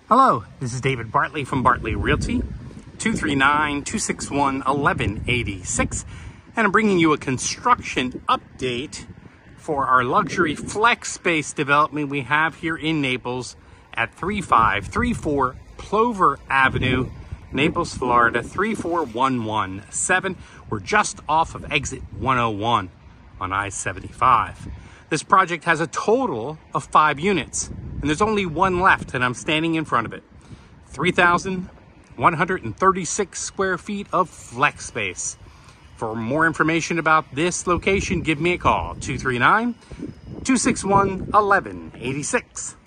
Hello, this is David Bartley from Bartley Realty, 239-261-1186, and I'm bringing you a construction update for our luxury flex space development we have here in Naples at 3534 Plover Avenue, Naples, Florida, 34117. We're just off of exit 101 on I-75. This project has a total of 5 units, and there's only one left, and I'm standing in front of it. 3,136 square feet of flex space. For more information about this location, give me a call, 239-261-1186.